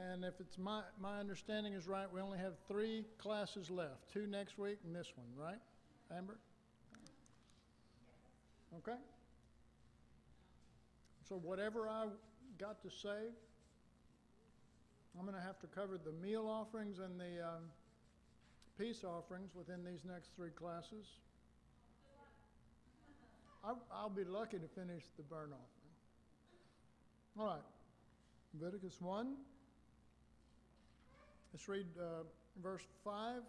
And if it's my understanding is right, we only have 3 classes left. 2 next week and this one, right, Amber? Okay? So whatever I got to say, I'm going to have to cover the meal offerings and the peace offerings within these next 3 classes. I'll be lucky to finish the burnt offering. All right, Leviticus 1. Let's read verse 5.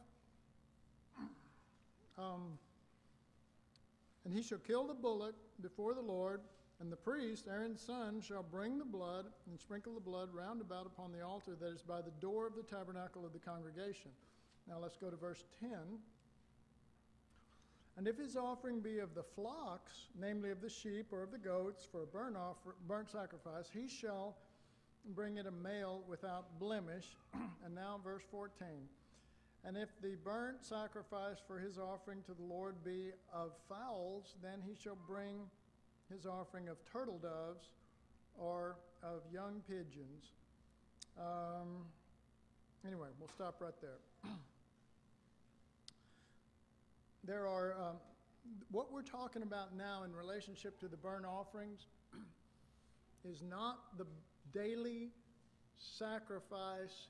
And he shall kill the bullock before the Lord, and the priest, Aaron's son, shall bring the blood and sprinkle the blood round about upon the altar that is by the door of the tabernacle of the congregation. Now let's go to verse 10. And if his offering be of the flocks, namely of the sheep or of the goats, for a burnt sacrifice, he shall bring it a male without blemish. And now verse 14. And if the burnt sacrifice for his offering to the Lord be of fowls, then he shall bring his offering of turtle doves or of young pigeons. Anyway, we'll stop right there. There are, what we're talking about now in relationship to the burnt offerings is not the daily sacrifice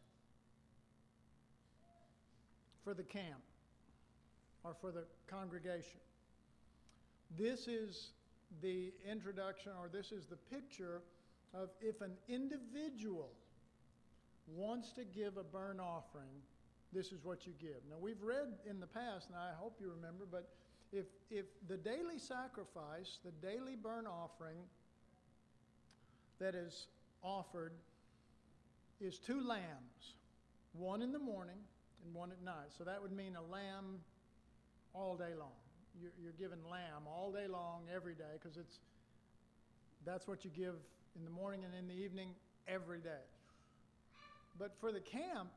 for the camp or for the congregation. This is the introduction, or this is the picture of if an individual wants to give a burnt offering, this is what you give. Now, we've read in the past, and I hope you remember, but if the daily sacrifice, the daily burnt offering that is offered is 2 lambs, one in the morning and one at night. So that would mean a lamb all day long. You're given lamb all day long, every day, because that's what you give in the morning and in the evening every day. But for the camp,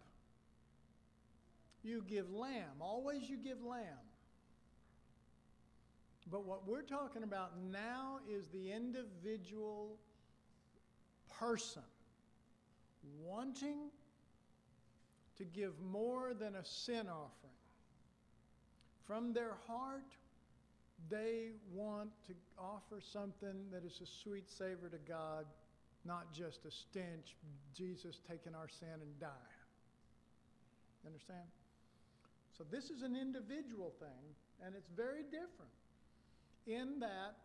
you give lamb. Always you give lamb. But what we're talking about now is the individual person wanting to give more than a sin offering. From their heart, they want to offer something that is a sweet savor to God, not just a stench, Jesus taking our sin and dying. You understand? So this is an individual thing, and it's very different in that,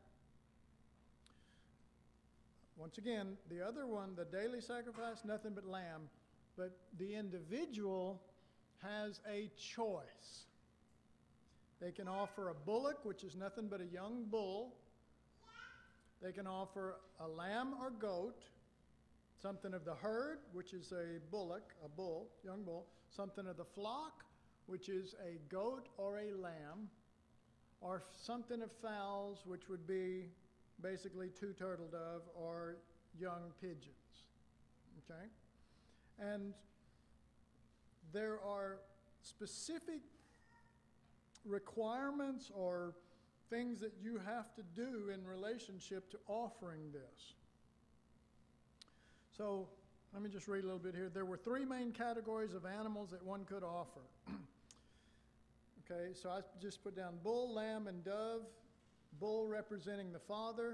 once again, the other one, the daily sacrifice, nothing but lamb, but the individual has a choice. They can offer a bullock, which is nothing but a young bull. They can offer a lamb or goat, something of the herd, which is a bullock, a bull, young bull, something of the flock, which is a goat or a lamb, or something of fowls, which would be basically 2 turtle dove or young pigeons. Okay? And there are specific requirements or things that you have to do in relationship to offering this. So let me just read a little bit here. There were 3 main categories of animals that one could offer. Okay, so I just put down bull, lamb, and dove. Bull representing the Father,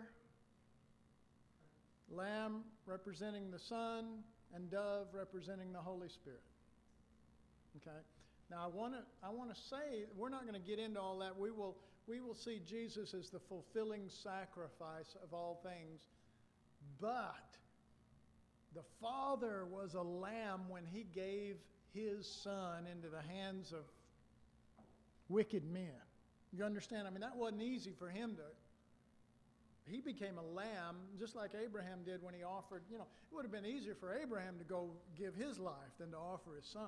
lamb representing the Son, and dove representing the Holy Spirit. Okay. Now I want to say, we're not going to get into all that. We will see Jesus as the fulfilling sacrifice of all things. But the Father was a lamb when he gave his Son into the hands of wicked men. You understand? I mean, that wasn't easy for him to. He became a lamb just like Abraham did when he offered. You know, it would have been easier for Abraham to go give his life than to offer his son.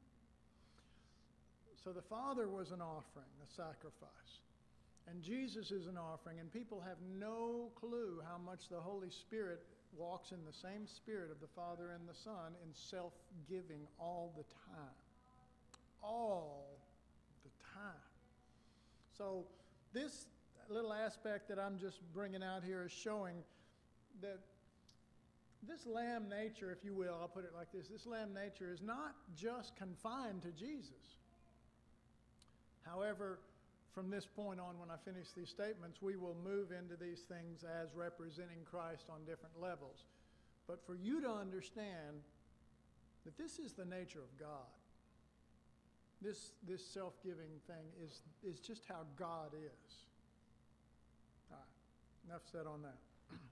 So the Father was an offering, a sacrifice. And Jesus is an offering. And people have no clue how much the Holy Spirit walks in the same spirit of the Father and the Son in self-giving all the time. All the time. So this little aspect that I'm just bringing out here is showing that this lamb nature, if you will, I'll put it like this lamb nature is not just confined to Jesus. However, from this point on, when I finish these statements, we will move into these things as representing Christ on different levels. But for you to understand that this is the nature of God, this self-giving thing is just how God is. All right, enough said on that.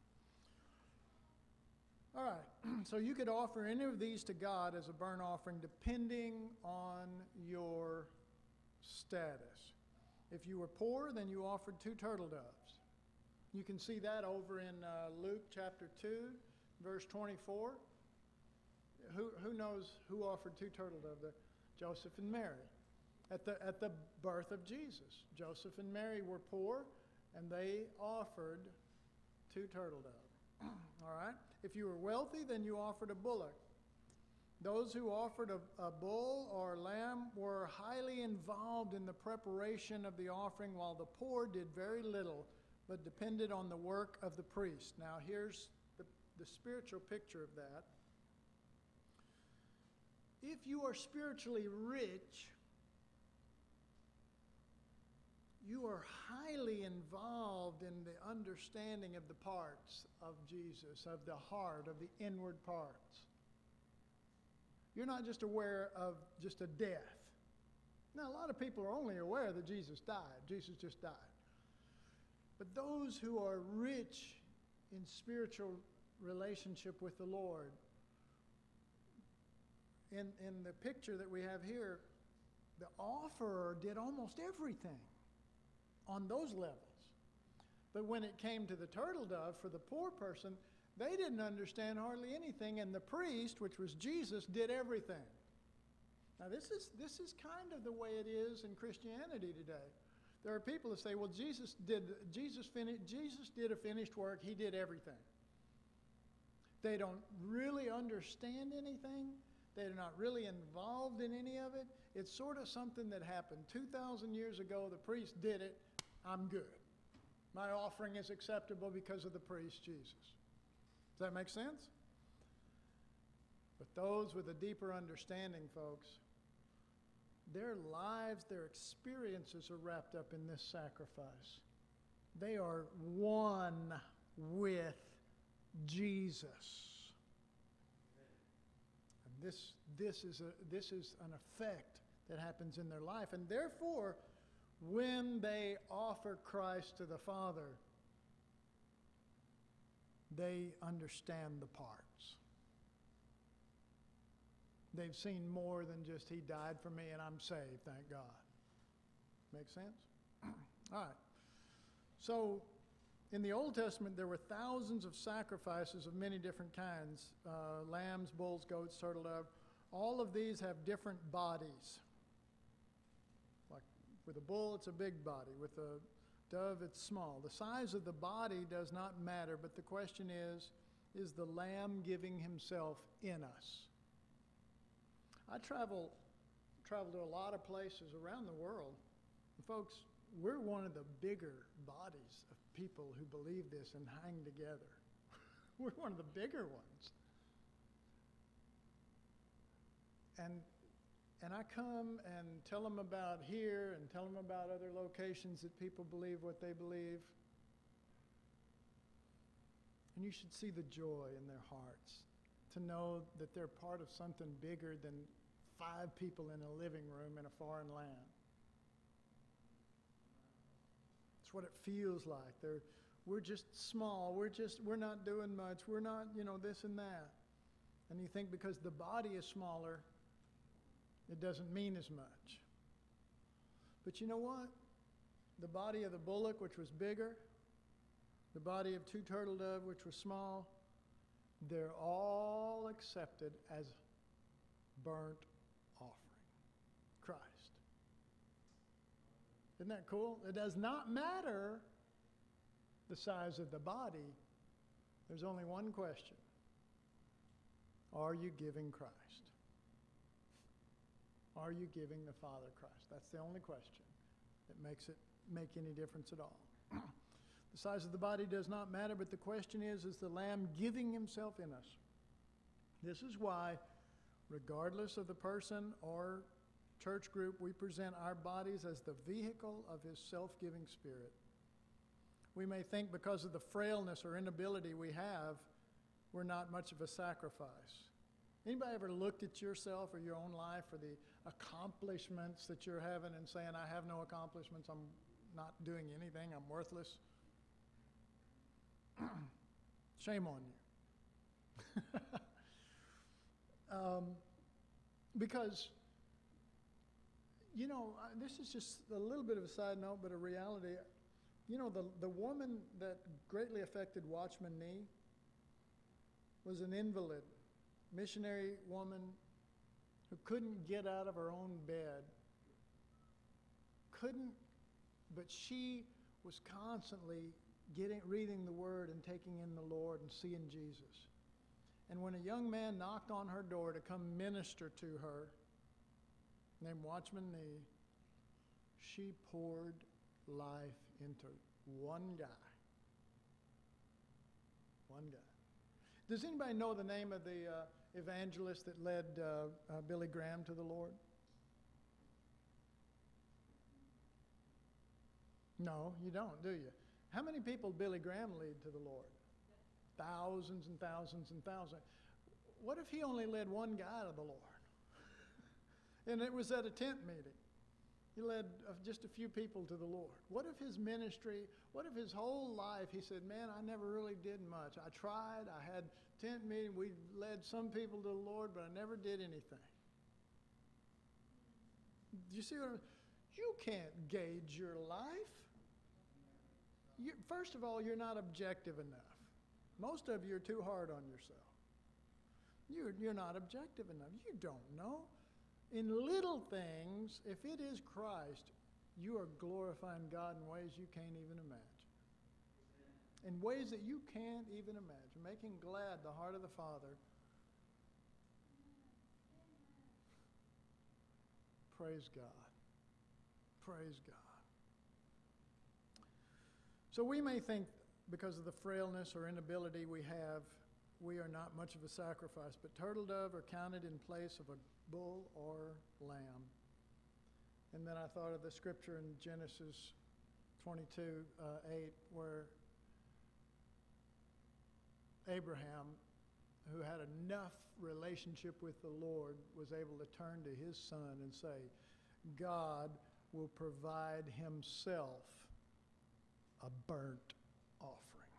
All right, so you could offer any of these to God as a burnt offering depending on your status. If you were poor, then you offered 2 turtle doves. You can see that over in Luke chapter 2, verse 24. Who knows who offered 2 turtle doves there? Joseph and Mary. At the birth of Jesus, Joseph and Mary were poor, and they offered 2 turtle doves. All right? If you were wealthy, then you offered a bullock. Those who offered a bull or lamb were highly involved in the preparation of the offering, while the poor did very little, but depended on the work of the priest. Now, here's the spiritual picture of that. If you are spiritually rich, you are highly involved in the understanding of the parts of Jesus, of the heart, of the inward parts. You're not just aware of just a death. Now, a lot of people are only aware that Jesus died. Jesus just died. But those who are rich in spiritual relationship with the Lord, in the picture that we have here, the offerer did almost everything on those levels. But when it came to the turtle dove for the poor person, they didn't understand hardly anything, and the priest, which was Jesus, did everything. Now, this is kind of the way it is in Christianity today. There are people that say, well, Jesus did a finished work. He did everything. They don't really understand anything. They're not really involved in any of it. It's sort of something that happened 2,000 years ago. The priest did it. I'm good. My offering is acceptable because of the priest, Jesus. Does that make sense? But those with a deeper understanding, folks, their lives, their experiences are wrapped up in this sacrifice. They are one with Jesus. And this is an effect that happens in their life. And therefore, when they offer Christ to the Father, they understand the parts. They've seen more than just He died for me and I'm saved, thank God. Make sense? All right. So, in the Old Testament, there were thousands of sacrifices of many different kinds. Lambs, bulls, goats, turtle dove. All of these have different bodies. Like with a bull, it's a big body. With a dove, it's small. The size of the body does not matter, but the question is the lamb giving himself in us? I travel to a lot of places around the world. And folks, we're one of the bigger bodies of people who believe this and hang together. We're one of the bigger ones. And I come and tell them about here and tell them about other locations that people believe what they believe. And you should see the joy in their hearts to know that they're part of something bigger than 5 people in a living room in a foreign land. It's what it feels like. We're just small. We're not doing much. We're not, this and that. And you think because the body is smaller, it doesn't mean as much. But you know what? The body of the bullock, which was bigger, the body of 2 turtle dove, which was small, they're all accepted as burnt offering. Christ. Isn't that cool? It does not matter the size of the body. There's only one question. Are you giving Christ? Are you giving the Father Christ? That's the only question that makes it make any difference at all. The size of the body does not matter, but the question is the Lamb giving himself in us? This is why, regardless of the person or church group, we present our bodies as the vehicle of his self-giving Spirit. We may think because of the frailness or inability we have, we're not much of a sacrifice. Anybody ever looked at yourself or your own life or the accomplishments that you're having and saying, I have no accomplishments, I'm not doing anything, I'm worthless? Shame on you. Because, this is just a little bit of a side note, but a reality. The woman that greatly affected Watchman Nee was an invalid, missionary woman who couldn't get out of her own bed. But she was constantly reading the Word and taking in the Lord and seeing Jesus. And when a young man knocked on her door to come minister to her, named Watchman Nee, she poured life into one guy. One guy. Does anybody know the name of the evangelist that led Billy Graham to the Lord? No, you don't, do you? How many people Billy Graham lead to the Lord? Thousands and thousands and thousands. What if he only led one guy to the Lord? And it was at a tent meeting. He led just a few people to the Lord. What if his ministry, what if his whole life, he said, man, I never really did much. I tried, I had tent meeting, we led some people to the Lord, but I never did anything. Do you see what I'm saying? You can't gauge your life. First of all, you're not objective enough. Most of you are too hard on yourself. You're not objective enough. You don't know. In little things, if it is Christ, you are glorifying God in ways you can't even imagine. In ways that you can't even imagine. Making glad the heart of the Father. Praise God. Praise God. So we may think because of the frailness or inability we have, we are not much of a sacrifice, but turtle dove are counted in place of a bull or lamb. And then I thought of the scripture in Genesis 22:8, where Abraham, who had enough relationship with the Lord, was able to turn to his son and say, God will provide himself a burnt offering.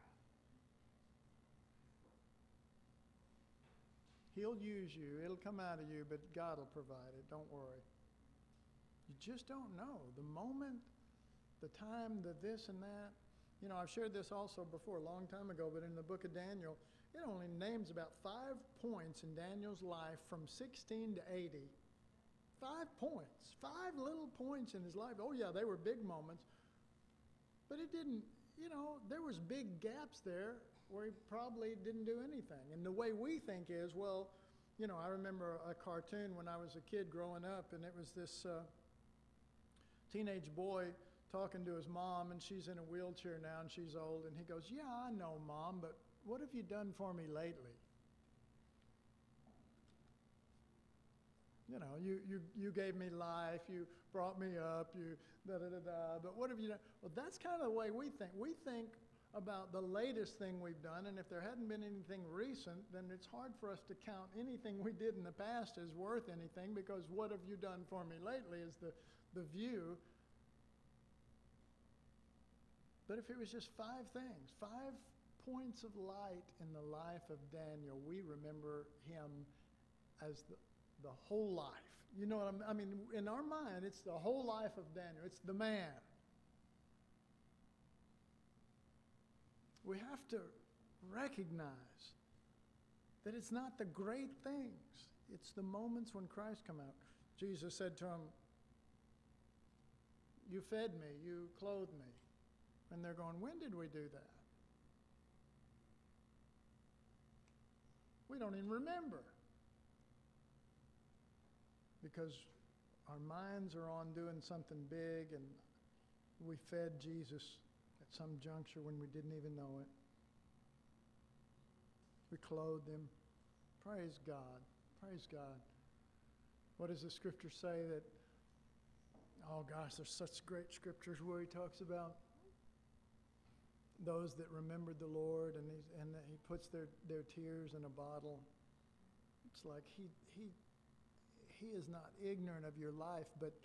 He'll use you. It'll come out of you, but God will provide it. Don't worry. You just don't know. The moment, the time, the this and that. I've shared this also before, a long time ago, but in the book of Daniel, it only names about 5 points in Daniel's life from 16 to 80. 5 points. 5 little points in his life. Oh, yeah, they were big moments. But it didn't, there was big gaps there where he probably didn't do anything. And the way we think is, well, I remember a cartoon when I was a kid growing up, and it was this teenage boy talking to his mom, and she's in a wheelchair now, and she's old, and he goes, yeah, I know, Mom, but what have you done for me lately? You gave me life, you brought me up, you da-da-da-da, but what have you done? Well, that's kind of the way we think. We think about the latest thing we've done, and if there hadn't been anything recent, then it's hard for us to count anything we did in the past as worth anything, because what have you done for me lately is the view. But if it was just 5 things, 5 points of light in the life of Daniel, we remember him as the whole life. You know what I mean? In our mind, it's the whole life of Daniel. It's the man. We have to recognize that it's not the great things. It's the moments when Christ come out. Jesus said to him, you fed me, you clothed me. And they're going, when did we do that? We don't even remember. Because our minds are on doing something big, and we fed Jesus at some juncture when we didn't even know it. We clothed him. Praise God. Praise God. What does the scripture say that, oh gosh, there's such great scriptures where he talks about those that remembered the Lord, and he puts their tears in a bottle. It's like he is not ignorant of your life, but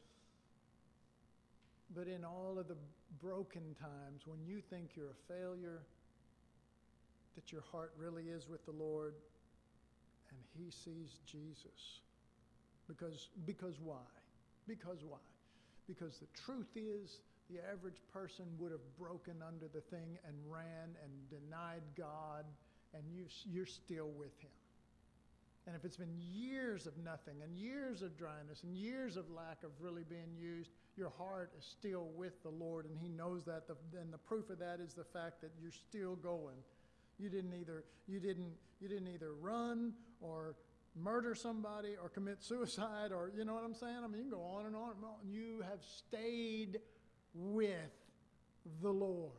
in all of the broken times when you think you're a failure, that your heart really is with the Lord, and he sees Jesus. Because why? Because why? Because the truth is, the average person would have broken under the thing and ran and denied God, and you're still with him. And if it's been years of nothing and years of dryness and years of lack of really being used, your heart is still with the Lord, and he knows that. And the proof of that is the fact that you're still going. You didn't either run or murder somebody or commit suicide, or you know what I'm saying? I mean, you can go on and on and on. You have stayed with the Lord.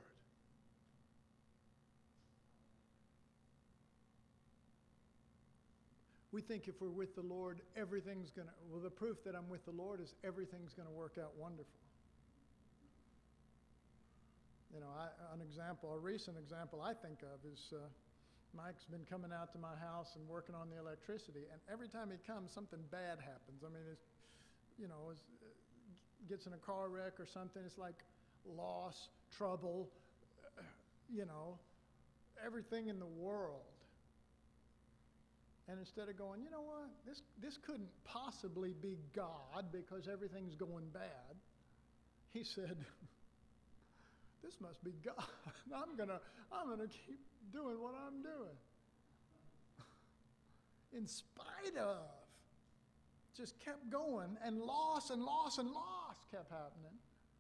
We think if we're with the Lord, everything's going to, well, the proof that I'm with the Lord is everything's going to work out wonderful. You know, a recent example I think of is Mike's been coming out to my house and working on the electricity, and every time he comes, something bad happens. I mean, gets in a car wreck or something. It's like loss, trouble, everything in the world. And instead of going, you know what, this couldn't possibly be God because everything's going bad, he said, this must be God. I'm gonna keep doing what I'm doing. In spite of, just kept going, and loss kept happening.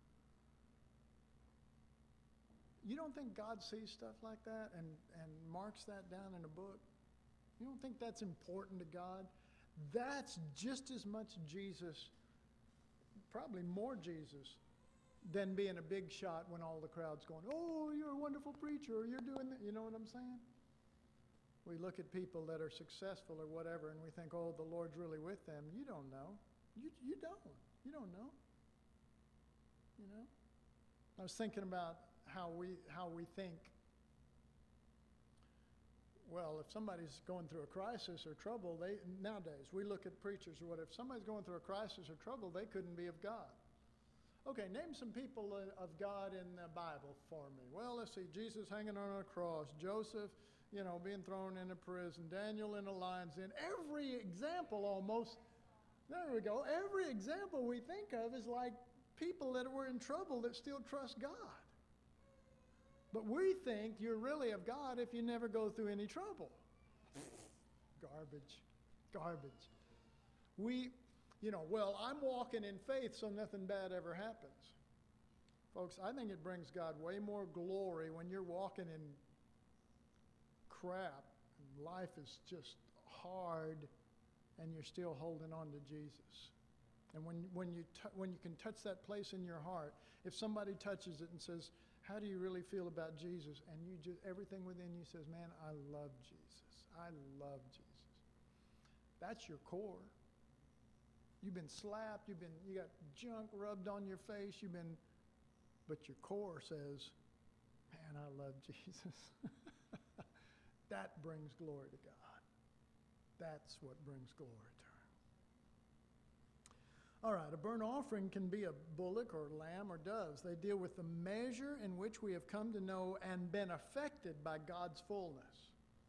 You don't think God sees stuff like that and marks that down in a book? You don't think that's important to God? That's just as much Jesus, probably more Jesus, than being a big shot when all the crowd's going, oh, you're a wonderful preacher, or you're doing that. You know what I'm saying? We look at people that are successful or whatever, and we think, oh, the Lord's really with them. You don't know. You don't. You don't know. You know? I was thinking about how we think, well, if somebody's going through a crisis or trouble, nowadays, we look at preachers or whatever. If somebody's going through a crisis or trouble, they couldn't be of God. Okay, name some people of God in the Bible for me. Well, let's see, Jesus hanging on a cross, Joseph, being thrown into prison, Daniel in a lion's den. Every example almost, there we go, every example we think of is like people that were in trouble that still trust God. But we think you're really of God if you never go through any trouble. Garbage. Well, I'm walking in faith, so nothing bad ever happens. Folks, I think it brings God way more glory when you're walking in crap and life is just hard and you're still holding on to Jesus. And when you can touch that place in your heart, if somebody touches it and says, how do you really feel about Jesus? And everything within you says, man, I love Jesus. I love Jesus. That's your core. You've been slapped, you got junk rubbed on your face, but your core says, man, I love Jesus. That brings glory to God. That's what brings glory to him. All right, a burnt offering can be a bullock or lamb or doves. They deal with the measure in which we have come to know and been affected by God's fullness.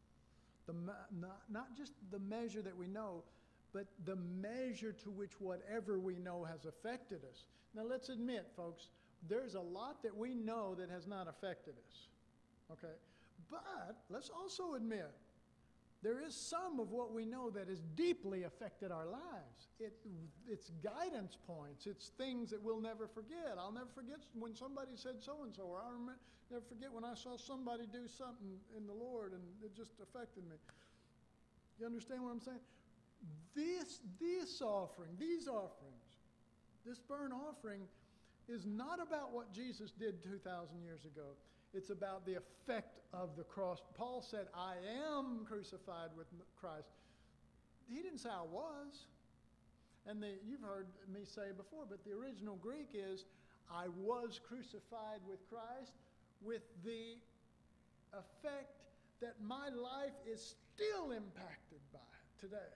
Not just the measure that we know, but the measure to which whatever we know has affected us. Now let's admit, folks, there's a lot that we know that has not affected us. Okay? But let's also admit, there is some of what we know that has deeply affected our lives. It's guidance points. It's things that we'll never forget. I'll never forget when somebody said so-and-so, or I'll never forget when I saw somebody do something in the Lord and it just affected me. You understand what I'm saying? This offering, these offerings, this burnt offering is not about what Jesus did 2,000 years ago. It's about the effect of the cross. Paul said, I am crucified with Christ. He didn't say I was. And you've heard me say before, but the original Greek is, I was crucified with Christ, with the effect that my life is still impacted by it today.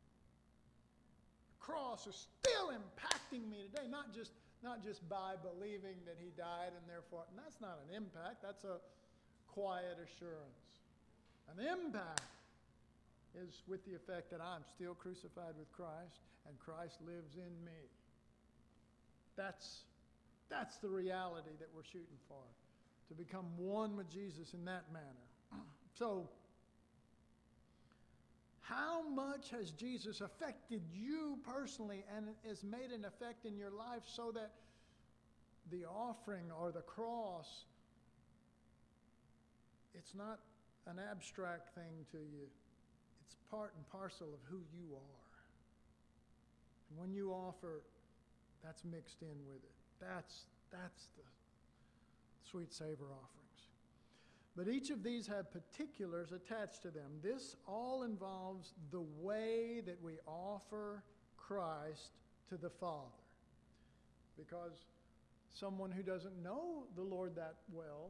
The cross is still impacting me today, not just by believing that he died and therefore, and that's not an impact, that's a quiet assurance. An impact is with the effect that I'm still crucified with Christ and Christ lives in me. That's the reality that we're shooting for, to become one with Jesus in that manner. So, how much has Jesus affected you personally and has made an effect in your life so that the offering or the cross, it's not an abstract thing to you. It's part and parcel of who you are. And when you offer, that's mixed in with it. That's the sweet savor offerings. But each of these have particulars attached to them. This all involves the way that we offer Christ to the Father. Because someone who doesn't know the Lord that well,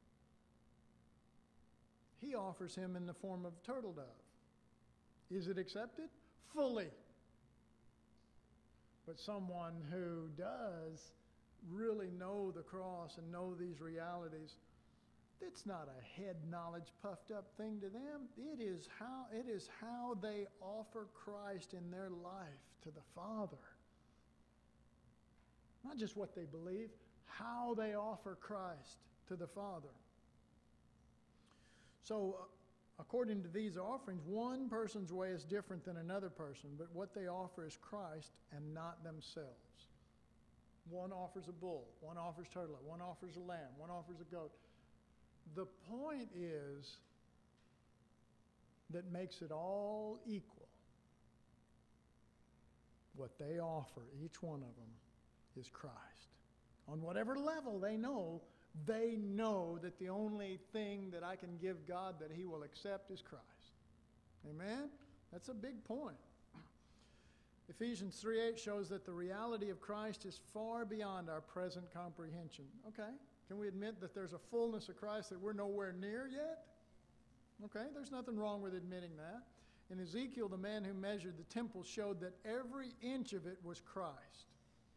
he offers him in the form of turtle dove. Is it accepted? Fully. But someone who does really know the cross and know these realities, it's not a head knowledge puffed up thing to them. It is how they offer Christ in their life to the Father. Not just what they believe, how they offer Christ to the Father. So, according to these offerings, one person's way is different than another person, but what they offer is Christ and not themselves. One offers a bull, one offers turtle, one offers a lamb, one offers a goat. The point is that makes it all equal. What they offer, each one of them, is Christ. On whatever level they know that the only thing that I can give God that he will accept is Christ. Amen? That's a big point. Ephesians 3:8 shows that the reality of Christ is far beyond our present comprehension. Okay, can we admit that there's a fullness of Christ that we're nowhere near yet? Okay, there's nothing wrong with admitting that. In Ezekiel, the man who measured the temple showed that every inch of it was Christ.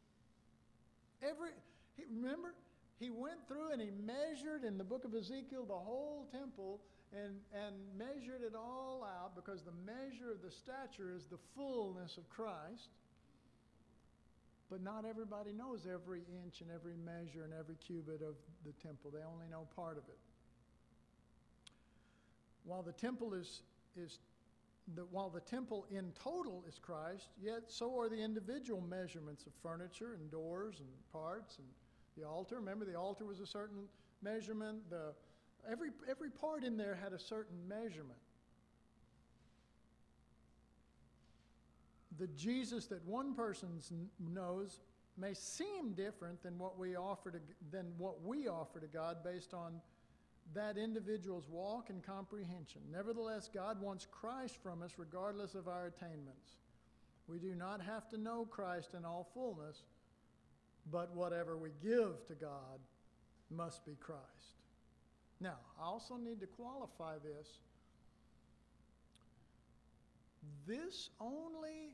Remember, he went through and he measured in the book of Ezekiel the whole temple and measured it all out, because the measure of the stature is the fullness of Christ. But not everybody knows every inch and every measure and every cubit of the temple. They only know part of it. While the temple in total is Christ, yet so are the individual measurements of furniture and doors and parts and the altar. Remember, the altar was a certain measurement. Every part in there had a certain measurement. The Jesus that one person knows may seem different than what we offer to God based on that individual's walk and comprehension. Nevertheless, God wants Christ from us regardless of our attainments. We do not have to know Christ in all fullness, but whatever we give to God must be Christ. Now, I also need to qualify this. This only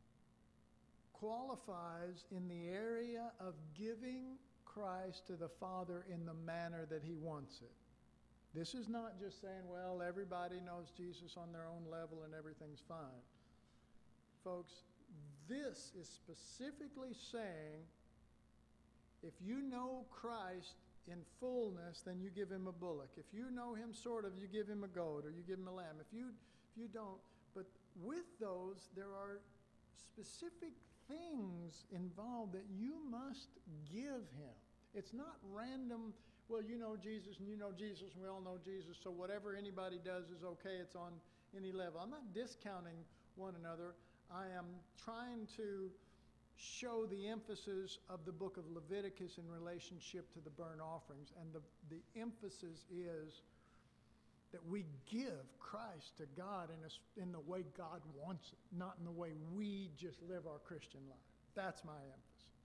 qualifies in the area of giving Christ to the Father in the manner that he wants it. This is not just saying, well, everybody knows Jesus on their own level and everything's fine. Folks, this is specifically saying, if you know Christ in fullness, then you give him a bullock. If you know him sort of, you give him a goat or you give him a lamb. If you don't, but with those, there are specific things involved that you must give him. It's not random, well, you know Jesus and you know Jesus and we all know Jesus, so whatever anybody does is okay, it's on any level. I'm not discounting one another. I am trying to show the emphasis of the book of Leviticus in relationship to the burnt offerings. And the emphasis is that we give Christ to God in the way God wants it, not in the way we just live our Christian life. That's my emphasis.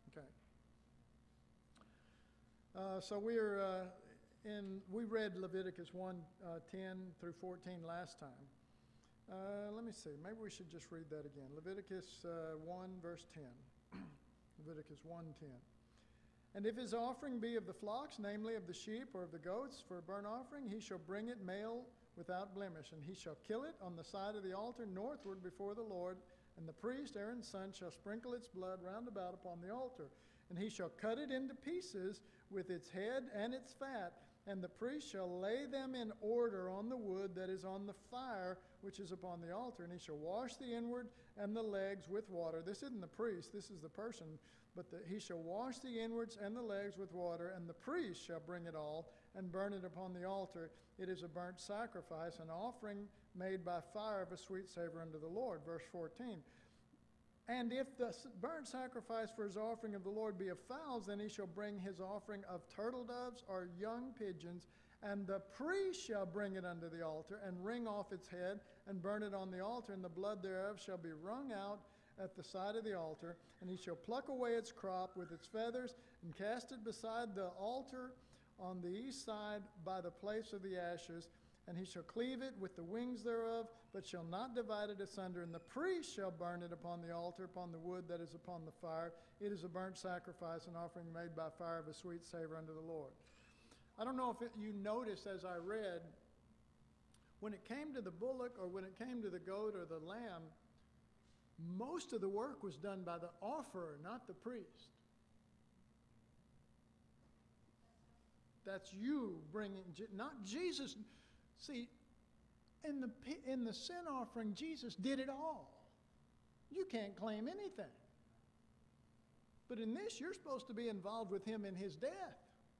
Okay. So we read Leviticus 1:10 through 14 last time. Let me see. Maybe we should just read that again. Leviticus 1, verse 10. Leviticus 1:10. And if his offering be of the flocks, namely of the sheep or of the goats for a burnt offering, he shall bring it male without blemish, and he shall kill it on the side of the altar northward before the Lord. And the priest, Aaron's son, shall sprinkle its blood round about upon the altar. And he shall cut it into pieces with its head and its fat. And the priest shall lay them in order on the wood that is on the fire, which is upon the altar. And he shall wash the inward and the legs with water. This isn't the priest, this is the person. But he shall wash the inwards and the legs with water, and the priest shall bring it all and burn it upon the altar. It is a burnt sacrifice, an offering made by fire of a sweet savor unto the Lord. Verse 14. And if the burnt sacrifice for his offering of the Lord be of fowls, then he shall bring his offering of turtle doves or young pigeons, and the priest shall bring it unto the altar, and wring off its head, and burn it on the altar, and the blood thereof shall be wrung out at the side of the altar, and he shall pluck away its crop with its feathers, and cast it beside the altar on the east side by the place of the ashes, and he shall cleave it with the wings thereof, but shall not divide it asunder. And the priest shall burn it upon the altar, upon the wood that is upon the fire. It is a burnt sacrifice, an offering made by fire of a sweet savor unto the Lord. I don't know if you noticed as I read, when it came to the bullock or when it came to the goat or the lamb, most of the work was done by the offerer, not the priest. That's you bringing, not Jesus. See, in the sin offering, Jesus did it all. You can't claim anything. But in this, you're supposed to be involved with him in his death.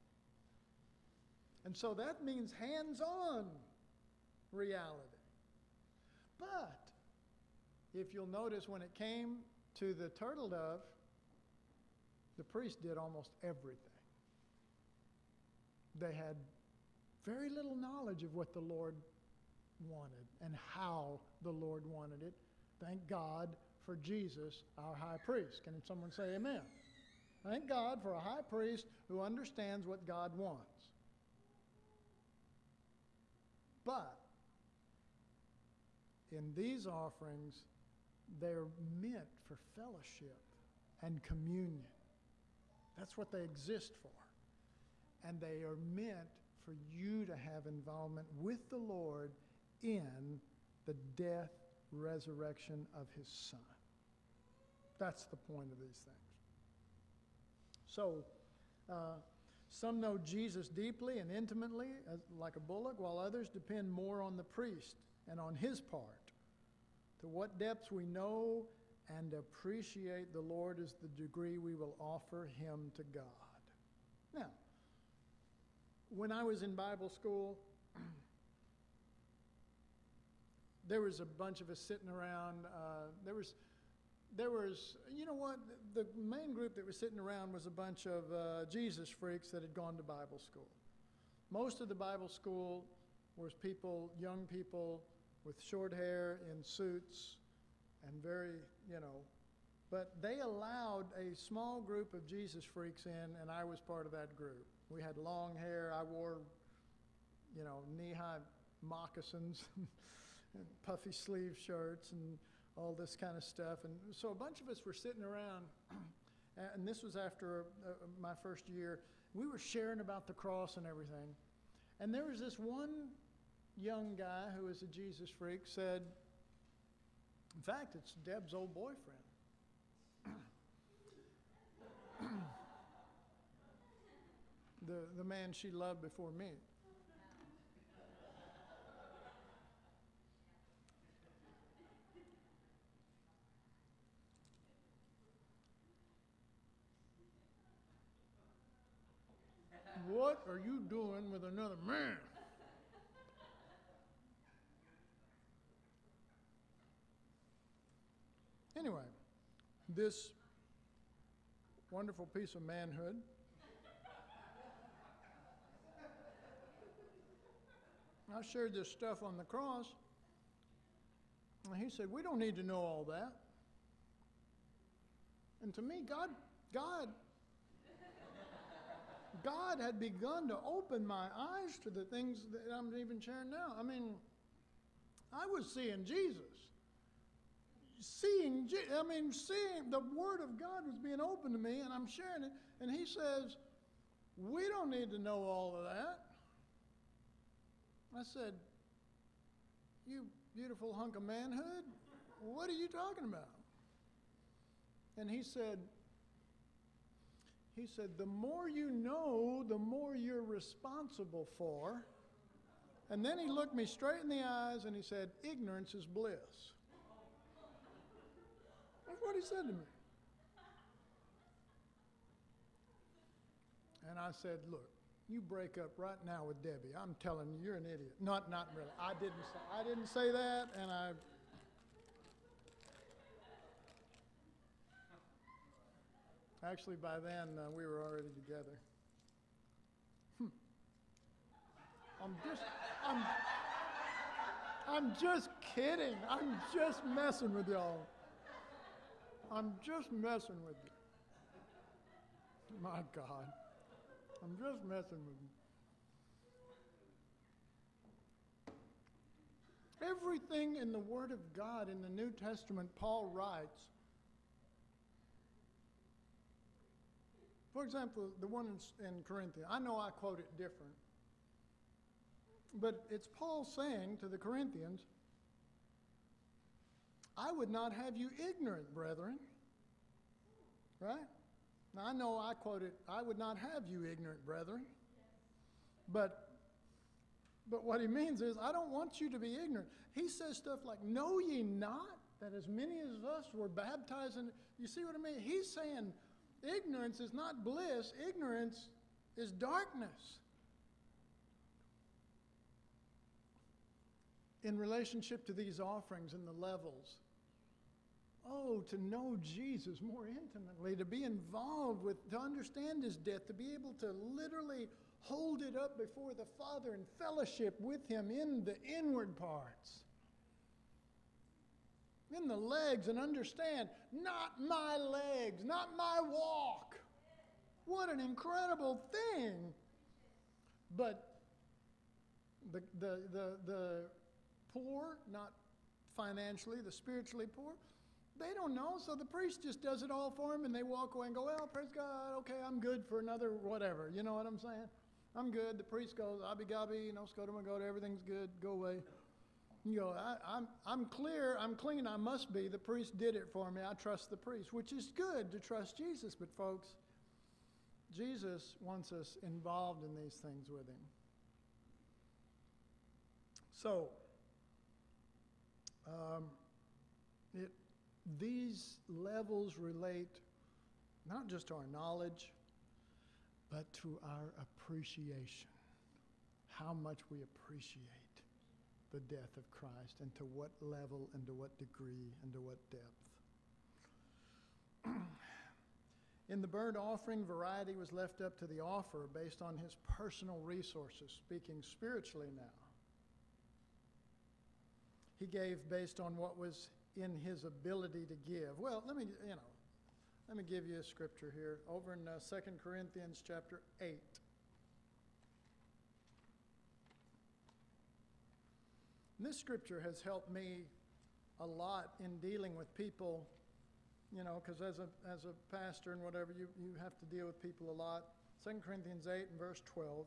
And so that means hands-on reality. But if you'll notice, when it came to the turtle dove, the priest did almost everything. They had very little knowledge of what the Lord wanted and how the Lord wanted it. Thank God for Jesus, our high priest. Can someone say amen? Thank God for a high priest who understands what God wants. But in these offerings, they're meant for fellowship and communion. That's what they exist for. And they are meant for you to have involvement with the Lord in the death, resurrection of his Son. That's the point of these things. So, some know Jesus deeply and intimately, like a bullock, while others depend more on the priest and on his part. To what depths we know and appreciate the Lord is the degree we will offer him to God. Now, when I was in Bible school, there was a bunch of us sitting around. There was, you know what? The main group that was sitting around was a bunch of Jesus freaks that had gone to Bible school. Most of the Bible school was people, young people with short hair in suits and very, but they allowed a small group of Jesus freaks in, and I was part of that group. We had long hair. I wore, knee-high moccasins and puffy sleeve shirts and all this kind of stuff. And so a bunch of us were sitting around, and this was after my first year. We were sharing about the cross and everything. And there was this one young guy who was a Jesus freak said, in fact, it's Deb's old boyfriend. The man she loved before me. What are you doing with another man? Anyway, this wonderful piece of manhood. I shared this stuff on the cross, and he said, we don't need to know all that. And to me, God had begun to open my eyes to the things that I'm even sharing now. I mean, I was seeing Jesus. Seeing the Word of God was being opened to me, and I'm sharing it. And he says, we don't need to know all of that. I said, you beautiful hunk of manhood, what are you talking about? And he said, the more you know, the more you're responsible for. And then he looked me straight in the eyes and he said, ignorance is bliss. That's what he said to me. And I said, look, you break up right now with Debbie. I'm telling you, you're an idiot. Not really. I didn't say that, and actually by then we were already together. I'm just kidding. I'm just messing with y'all. I'm just messing with you. My God. I'm just messing with you. Everything in the Word of God in the New Testament, Paul writes. For example, the one in Corinthians. I know I quote it different. But it's Paul saying to the Corinthians, I would not have you ignorant, brethren. Right? Now, I know I quote it, I would not have you ignorant, brethren. But what he means is, I don't want you to be ignorant. He says stuff like, know ye not that as many as us were baptized in... You see what I mean? He's saying ignorance is not bliss. Ignorance is darkness. In relationship to these offerings and the levels, oh, to know Jesus more intimately, to be involved with, to understand his death, to be able to literally hold it up before the Father in fellowship with him in the inward parts, in the legs, and understand, not my legs, not my walk. What an incredible thing. But the poor, not financially, the spiritually poor, they don't know, so the priest just does it all for them, and they walk away and go, well, praise God, okay, I'm good for another whatever. You know what I'm saying? I'm good. The priest goes, abby-gabby, scotamagoda, everything's good, go away. You go, I'm clear, I'm clean, I must be. The priest did it for me. I trust the priest, which is good to trust Jesus. But folks, Jesus wants us involved in these things with him. So, these levels relate not just to our knowledge, but to our appreciation. How much we appreciate the death of Christ, and to what level, and to what degree, and to what depth. In the burnt offering, variety was left up to the offerer based on his personal resources, speaking spiritually now. He gave based on what was in his ability to give. Well, let me give you a scripture here over in 2 Corinthians chapter 8. This scripture has helped me a lot in dealing with people, because as a pastor and whatever, you have to deal with people a lot. 2 Corinthians 8 and verse 12.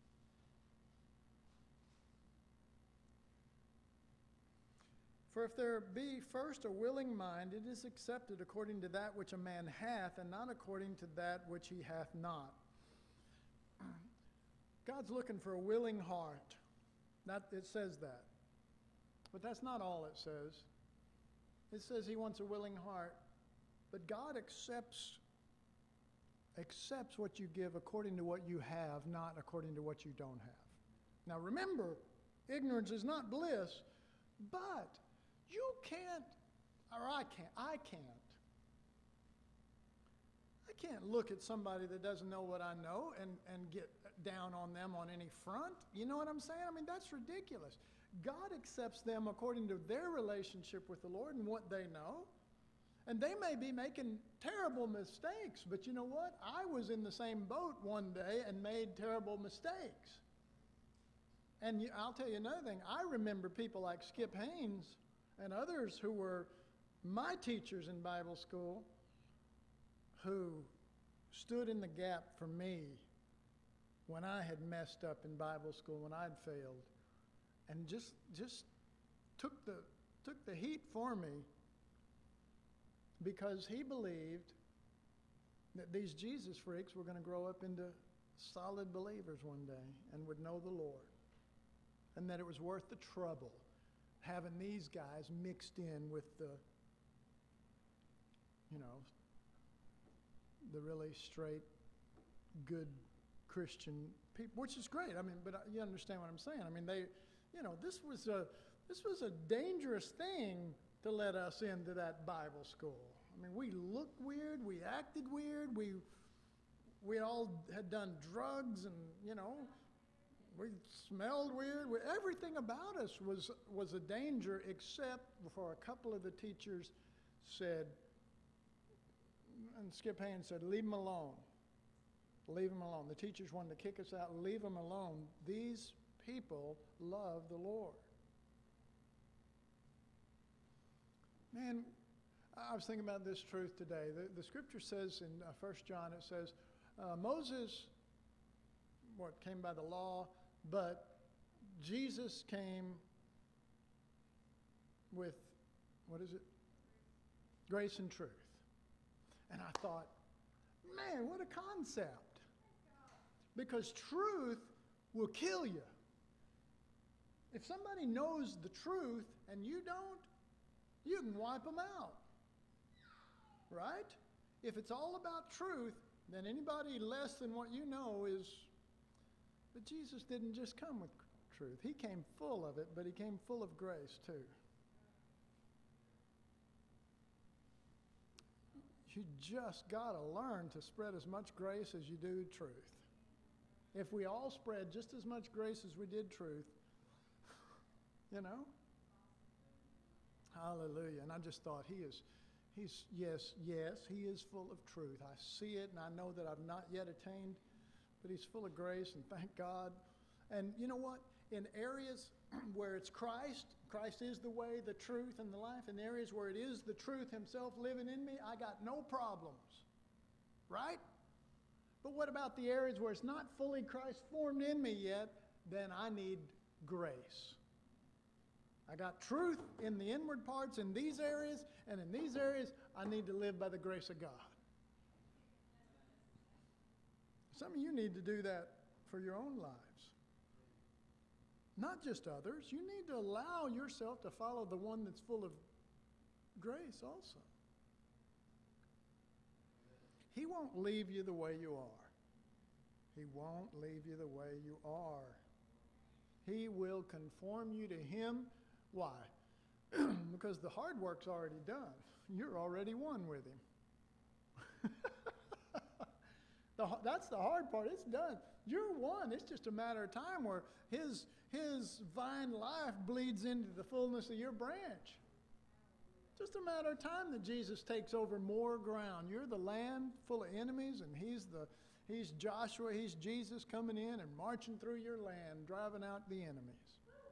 For if there be first a willing mind, it is accepted according to that which a man hath, and not according to that which he hath not. God's looking for a willing heart. It says that. But that's not all it says. It says he wants a willing heart. But God accepts what you give according to what you have, not according to what you don't have. Now remember, ignorance is not bliss, but you can't, or I can't can't look at somebody that doesn't know what I know and get down on them on any front. You know what I'm saying? I mean, that's ridiculous. God accepts them according to their relationship with the Lord and what they know. And they may be making terrible mistakes, but you know what? I was in the same boat one day and made terrible mistakes. And I'll tell you another thing. I remember people like Skip Haynes and others who were my teachers in Bible school who stood in the gap for me when I had messed up in Bible school, when I'd failed, and just took the heat for me, because he believed that these Jesus freaks were going to grow up into solid believers one day and would know the Lord, and that it was worth the trouble having these guys mixed in with the really straight, good Christian people, which is great. I mean, but you understand what I'm saying. I mean, this was a dangerous thing to let us into that Bible school. I mean, we looked weird, we acted weird, we all had done drugs, and we smelled weird. Everything about us was a danger, except for a couple of the teachers said, and Skip Haynes said, leave them alone. Leave them alone. The teachers wanted to kick us out. Leave them alone. These people love the Lord. Man, I was thinking about this truth today. The scripture says in 1 John, it says, Moses, came by the law, but Jesus came with, grace and truth. And I thought, man, what a concept. Because truth will kill you. If somebody knows the truth and you don't, you can wipe them out. Right? If it's all about truth, then anybody less than what you know is... But Jesus didn't just come with truth. He came full of it, but he came full of grace too. You just got to learn to spread as much grace as you do truth. If we all spread just as much grace as we did truth, hallelujah. And I just thought he's yes, he is full of truth. I see it, and I know that I've not yet attained, but he's full of grace, and thank God. And you know what? In areas where it's Christ is the way, the truth, and the life. In areas where it is the truth himself living in me, I got no problems. Right? But what about the areas where it's not fully Christ formed in me yet? Then I need grace. I got truth in the inward parts in these areas, and in these areas, I need to live by the grace of God. Some of you need to do that for your own lives. Not just others. You need to allow yourself to follow the one that's full of grace also. He won't leave you the way you are. He won't leave you the way you are. He will conform you to him. Why? Because the hard work's already done. You're already one with him. That's the hard part. It's done. You're one. It's just a matter of time where his vine life bleeds into the fullness of your branch. Just a matter of time that Jesus takes over more ground. You're the land full of enemies, and he's Joshua, he's Jesus coming in and marching through your land, driving out the enemies.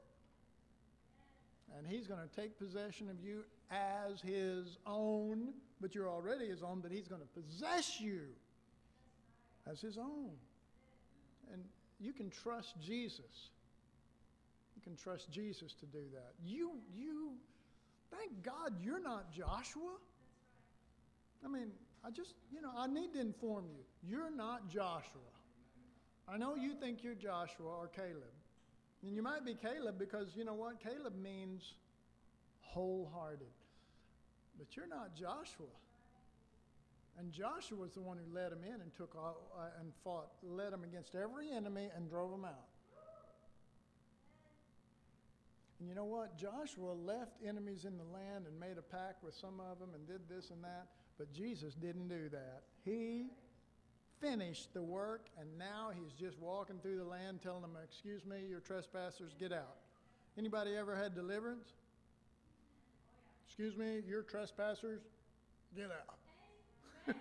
And he's going to take possession of you as his own, but you're already his own, but he's going to possess you as his own. And you can trust Jesus. You can trust Jesus to do that. You thank God you're not Joshua. I mean, I need to inform you. You're not Joshua. I know you think you're Joshua or Caleb. And you might be Caleb because, you know what? Caleb means wholehearted. But you're not Joshua. And Joshua was the one who led them in and led them against every enemy and drove them out. And you know what? Joshua left enemies in the land and made a pact with some of them and did this and that, but Jesus didn't do that. He finished the work, and now he's just walking through the land telling them, excuse me, you're trespassers, get out. Anybody ever had deliverance? Excuse me, you're trespassers, get out.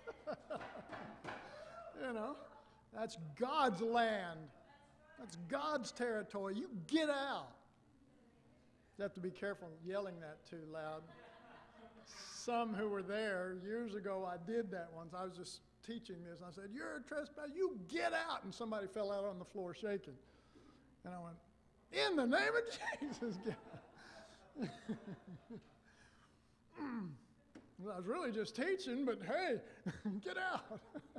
You know, that's God's land. That's God's territory. You get out. You have to be careful yelling that too loud. Some who were there years ago, I did that once. I was just teaching this, and I said, you're a trespasser, you get out. And somebody fell out on the floor shaking. And I went, in the name of Jesus, get out. I was really just teaching, but hey, get out.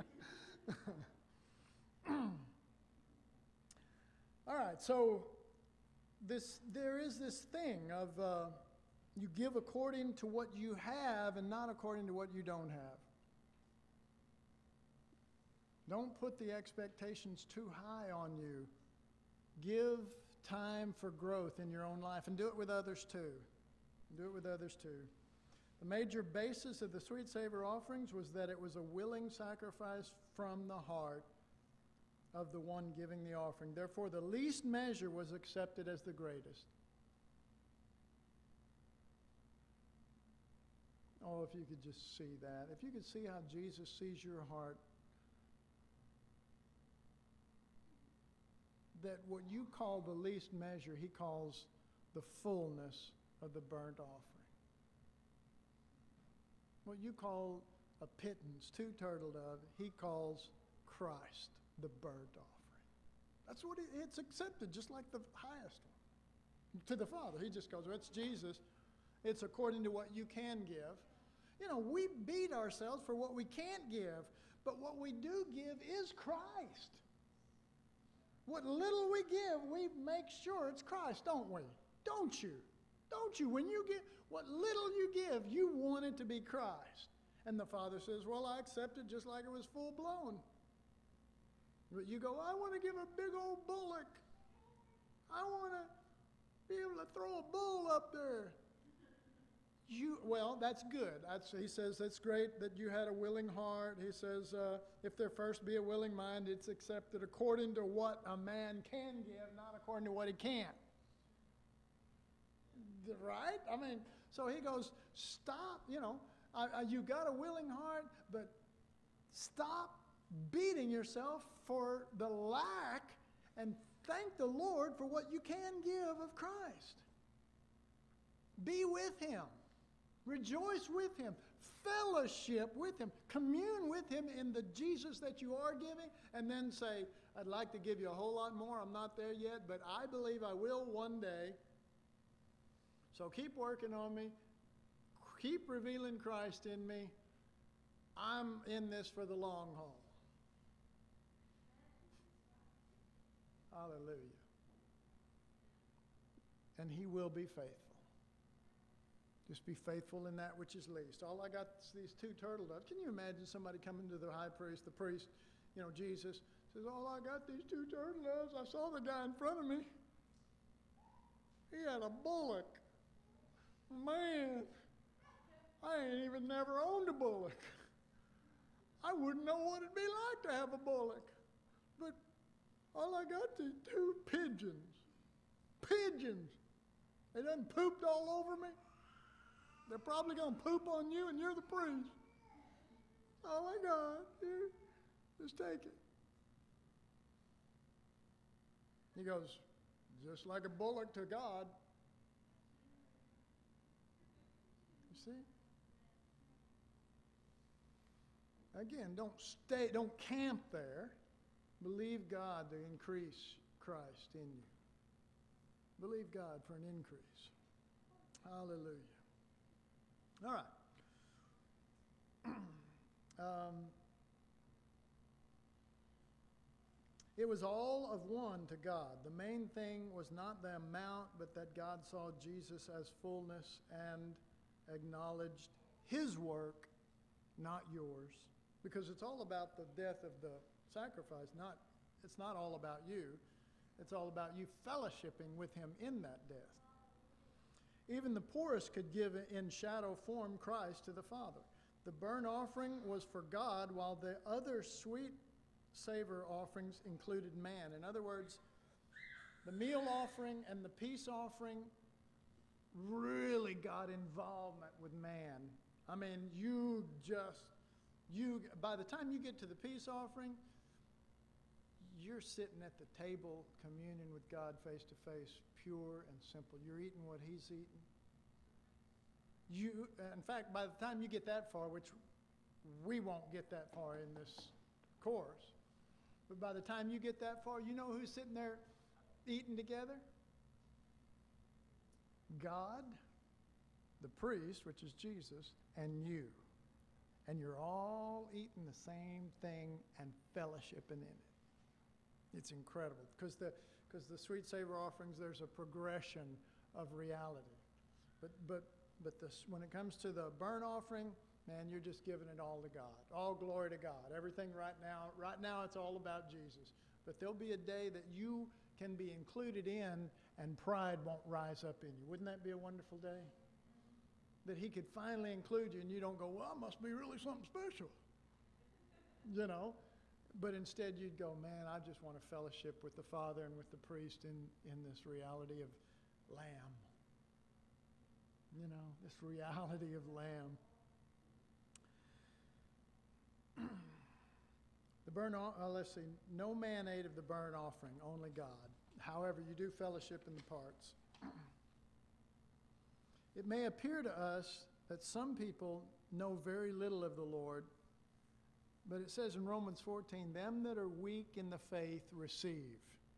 All right, so there is this thing of you give according to what you have and not according to what you don't have. Don't put the expectations too high on you. Give time for growth in your own life, and do it with others too. Do it with others too. The major basis of the sweet savor offerings was that it was a willing sacrifice from the heart of the one giving the offering. Therefore, the least measure was accepted as the greatest. Oh, if you could just see that. If you could see how Jesus sees your heart, that what you call the least measure, he calls the fullness of the burnt offering. What you call a pittance, 2 turtle dove, he calls Christ the burnt offering. That's what it's accepted, just like the highest one. To the Father, he just goes, well, it's Jesus. It's according to what you can give. You know, we beat ourselves for what we can't give, but what we do give is Christ. What little we give, we make sure it's Christ, don't we? Don't you? Don't you? When you give, what little you give, you want it to be Christ. And the Father says, well, I accept it just like it was full blown. But you go, I want to give a big old bullock. I want to be able to throw a bull up there. Well, that's good. He says that's great that you had a willing heart. He says if there first be a willing mind, it's accepted according to what a man can give, not according to what he can't. Right? I mean, so he goes, stop, you know, you got a willing heart, but stop beating yourself for the lack and thank the Lord for what you can give of Christ. Be with him. Rejoice with him. Fellowship with him. Commune with him in the Jesus that you are giving, and then say, I'd like to give you a whole lot more. I'm not there yet, but I believe I will one day. So keep working on me. Keep revealing Christ in me. I'm in this for the long haul. Hallelujah. And he will be faithful. Just be faithful in that which is least. All I got is these 2 turtle doves. Can you imagine somebody coming to the high priest, the priest, you know, Jesus, says, all I got these 2 turtle doves. I saw the guy in front of me. He had a bullock. Man, I ain't even never owned a bullock. I wouldn't know what it'd be like to have a bullock. But all I got is 2 pigeons. Pigeons. They done pooped all over me. They're probably going to poop on you, and you're the priest. Oh my God, here, just take it. He goes, just like a bullock to God. You see? Again, don't camp there. Believe God to increase Christ in you. Believe God for an increase. Hallelujah. All right. It was all of one to God. The main thing was not the amount, but that God saw Jesus as fullness and acknowledged his work, not yours. Because it's all about the death of the sacrifice. It's not all about you. It's all about you fellowshipping with him in that death. Even the poorest could give in shadow form Christ to the Father. The burnt offering was for God, while the other sweet savor offerings included man. In other words, the meal offering and the peace offering really got involvement with man. I mean, by the time you get to the peace offering, you're sitting at the table communing with God face to face, pure and simple. You're eating what he's eating. In fact, by the time you get that far, which we won't get that far in this course, but by the time you get that far, you know who's sitting there eating together? God, the priest, which is Jesus, and you. And you're all eating the same thing and fellowshipping in it. It's incredible because the sweet savor offerings, there's a progression of reality. But when it comes to the burnt offering, man, you're just giving it all to God. All glory to God. Everything right now it's all about Jesus. But there'll be a day that you can be included in and pride won't rise up in you. Wouldn't that be a wonderful day? That he could finally include you and you don't go, well, I must be really something special. You know? But instead you'd go, man, I just want to fellowship with the Father and with the priest in this reality of Lamb. You know, this reality of Lamb. Let's see, no man ate of the burnt offering, only God. However, you do fellowship in the parts. It may appear to us that some people know very little of the Lord, but it says in Romans 14, them that are weak in the faith receive.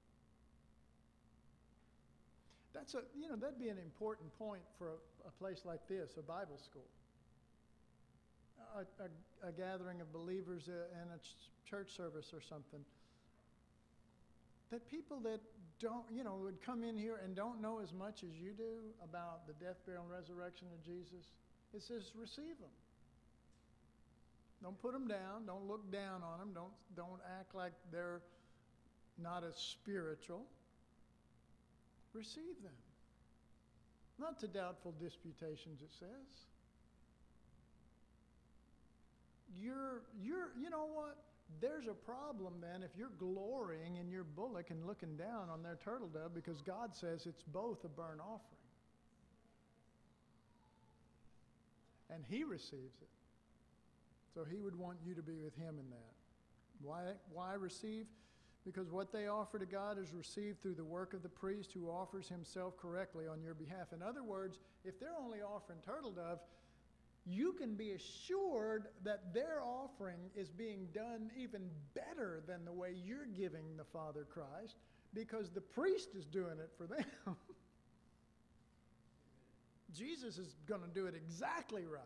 That'd be an important point for a place like this, a Bible school. A gathering of believers in a church service or something. That people that would come in here and don't know as much as you do about the death, burial, and resurrection of Jesus. It says receive them. Don't put them down. Don't look down on them. Don't act like they're not as spiritual. Receive them. Not to doubtful disputations, it says. You know what? There's a problem then if you're glorying in your bullock and looking down on their turtle dove because God says it's both a burnt offering. And he receives it. So he would want you to be with him in that. Why receive? Because what they offer to God is received through the work of the priest who offers himself correctly on your behalf. In other words, if they're only offering turtle dove, you can be assured that their offering is being done even better than the way you're giving the Father Christ because the priest is doing it for them. Jesus is going to do it exactly right.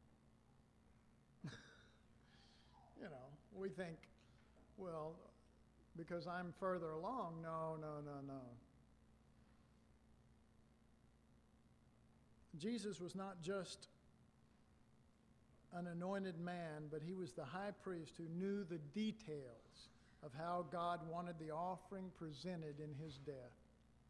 We think, well, because I'm further along. No. Jesus was not just an anointed man, but he was the high priest who knew the details of how God wanted the offering presented in his death.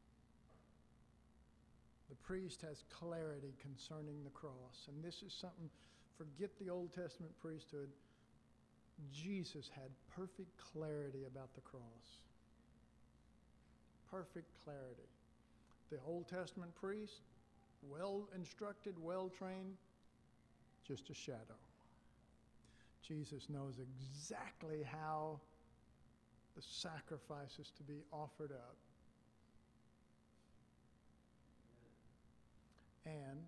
The priest has clarity concerning the cross. And this is something, forget the Old Testament priesthood. Jesus had perfect clarity about the cross. Perfect clarity. The Old Testament priest, well instructed, well trained, just a shadow. Jesus knows exactly how the sacrifice is to be offered up. And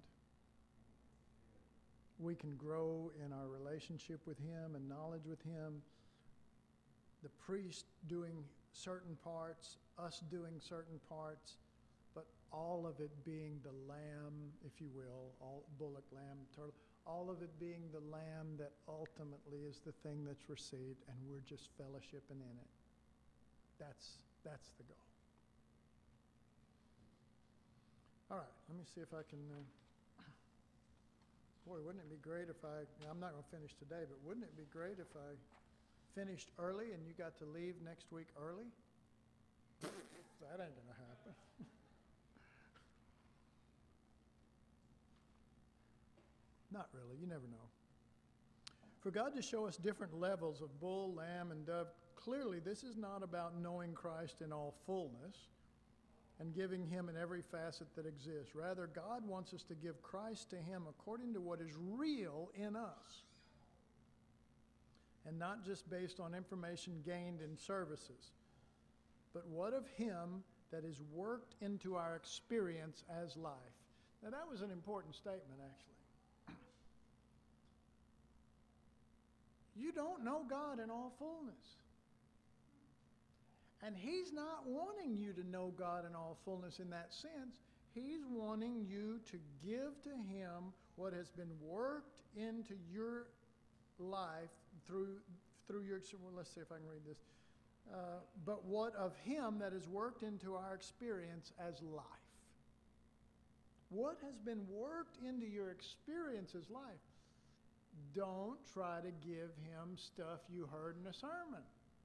we can grow in our relationship with him and knowledge with him. The priest doing certain parts, us doing certain parts, but all of it being the lamb, if you will, all bullock, lamb, turtle, all of it being the lamb that ultimately is the thing that's received, and we're just fellowshipping in it. That's the goal. All right, let me see if I can... Boy, wouldn't it be great if I'm not going to finish today, but wouldn't it be great if I finished early and you got to leave next week early? That ain't going to happen. Not really, you never know. For God to show us different levels of bull, lamb, and dove, clearly this is not about knowing Christ in all fullness and giving him in every facet that exists. Rather, God wants us to give Christ to him according to what is real in us, and not just based on information gained in services, but what of him that is worked into our experience as life. Now that was an important statement, actually. You don't know God in all fullness. And he's not wanting you to know God in all fullness in that sense. He's wanting you to give to him what has been worked into your life through your, well, let's see if I can read this. But what of him that is worked into our experience as life. What has been worked into your experience as life? Don't try to give him stuff you heard in a sermon.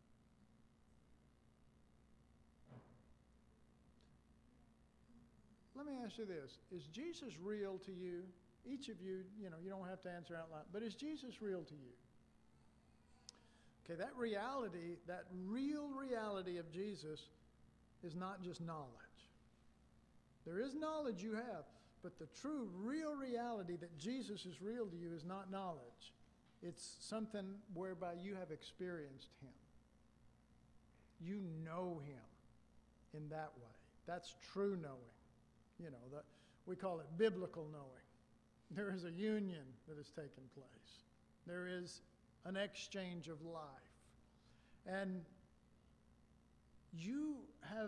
Let me ask you this. Is Jesus real to you? Each of you, you don't have to answer out loud, but is Jesus real to you? Okay, that reality, that real reality of Jesus is not just knowledge. There is knowledge you have, but the true, real reality that Jesus is real to you is not knowledge. It's something whereby you have experienced him. You know him in that way. That's true knowing. We call it biblical knowing. There is a union that has taken place. There is an exchange of life. And you have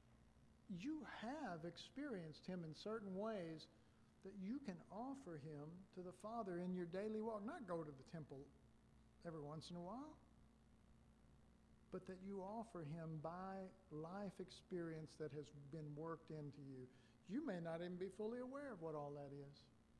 experienced him in certain ways that you can offer him to the Father in your daily walk. Not go to the temple every once in a while, but that you offer him by life experience that has been worked into you. You may not even be fully aware of what all that is.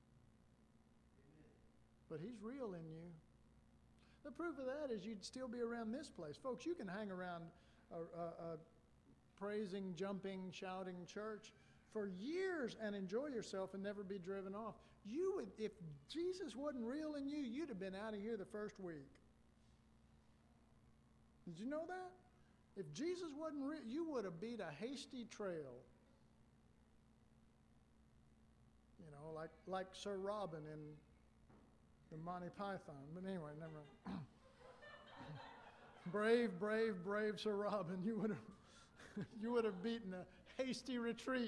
But he's real in you. The proof of that is you'd still be around this place. Folks, you can hang around a praising, jumping, shouting church for years and enjoy yourself and never be driven off. You would, if Jesus wasn't real in you, you'd have been out of here the first week. Did you know that? If Jesus wasn't real, you would have beat a hasty trail. Like Sir Robin in the Monty Python. But anyway, never mind. brave Sir Robin. You would have beaten a hasty retreat.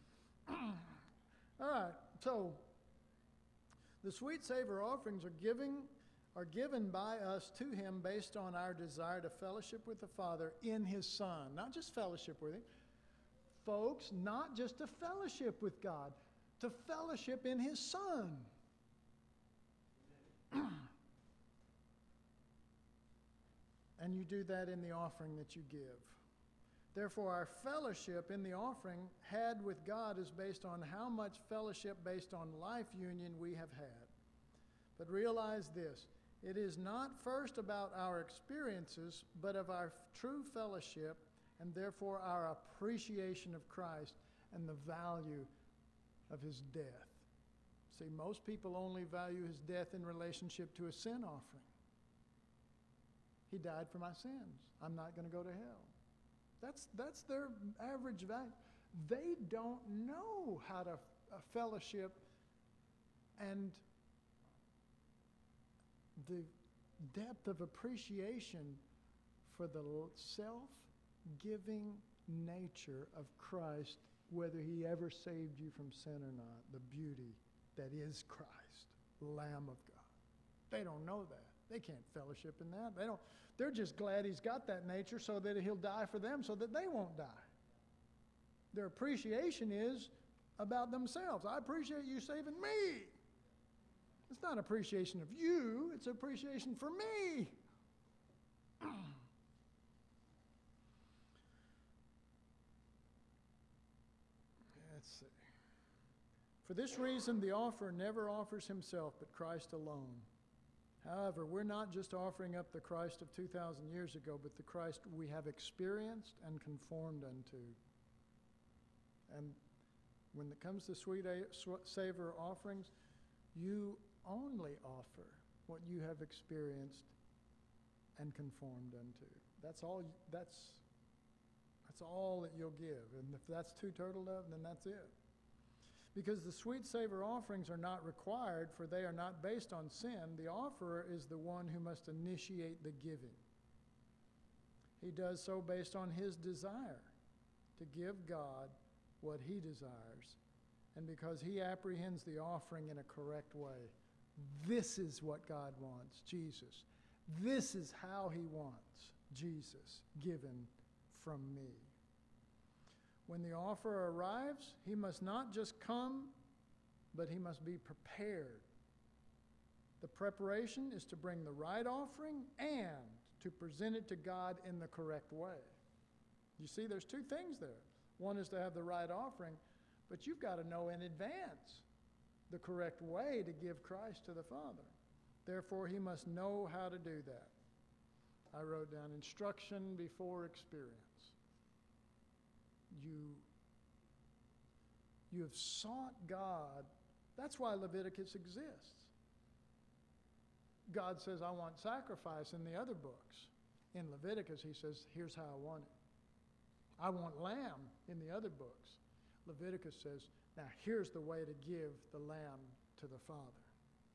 All right, so the sweet savor offerings are given by us to him based on our desire to fellowship with the Father in his Son. Not just fellowship with him. Folks, not just to fellowship with God, to fellowship in his Son. And you do that in the offering that you give. Therefore, our fellowship in the offering had with God is based on how much fellowship based on life union we have had. But realize this, it is not first about our experiences, but of our true fellowship, and therefore our appreciation of Christ and the value of his death. See, most people only value his death in relationship to a sin offering. He died for my sins. I'm not going to go to hell. That's their average value. They don't know how to fellowship and the depth of appreciation for the self-giving nature of Christ, whether he ever saved you from sin or not, the beauty that is Christ, Lamb of God. They don't know that. They can't fellowship in that. They're just glad he's got that nature so that he'll die for them so that they won't die. Their appreciation is about themselves. I appreciate you saving me. It's not appreciation of you, it's appreciation for me. Let's see. For this reason, the offerer never offers himself, but Christ alone. However, we're not just offering up the Christ of 2,000 years ago, but the Christ we have experienced and conformed unto. And when it comes to sweet savor offerings, you only offer what you have experienced and conformed unto. That's all that you'll give. And if that's two turtle dove, then that's it. Because the sweet savor offerings are not required, for they are not based on sin. The offerer is the one who must initiate the giving. He does so based on his desire to give God what he desires, and because he apprehends the offering in a correct way. This is what God wants, Jesus. This is how he wants Jesus given from me. When the offerer arrives, he must not just come, but he must be prepared. The preparation is to bring the right offering and to present it to God in the correct way. You see, there's two things there. One is to have the right offering, but you've got to know in advance the correct way to give Christ to the Father. Therefore, he must know how to do that. I wrote down instruction before experience. You have sought God. That's why Leviticus exists. God says, I want sacrifice in the other books. In Leviticus, he says, here's how I want it. I want lamb in the other books. Leviticus says, now here's the way to give the lamb to the Father.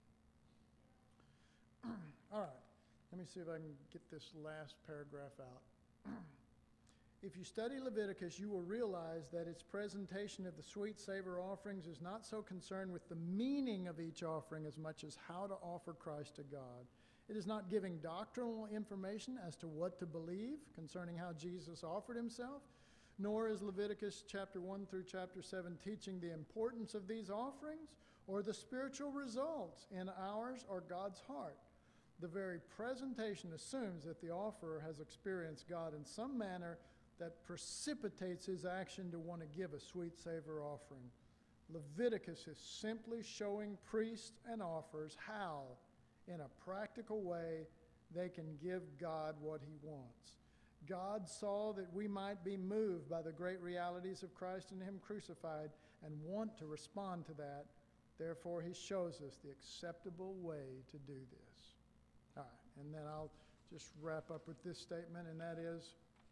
All right, let me see if I can get this last paragraph out. If you study Leviticus, you will realize that its presentation of the sweet savor offerings is not so concerned with the meaning of each offering as much as how to offer Christ to God. It is not giving doctrinal information as to what to believe concerning how Jesus offered himself, nor is Leviticus chapter 1 through chapter 7 teaching the importance of these offerings or the spiritual results in ours or God's heart. The very presentation assumes that the offerer has experienced God in some manner that precipitates his action to want to give a sweet savor offering. Leviticus is simply showing priests and offers how, in a practical way, they can give God what he wants. God saw that we might be moved by the great realities of Christ and him crucified and want to respond to that. Therefore, he shows us the acceptable way to do this. All right, and then I'll just wrap up with this statement, and that is,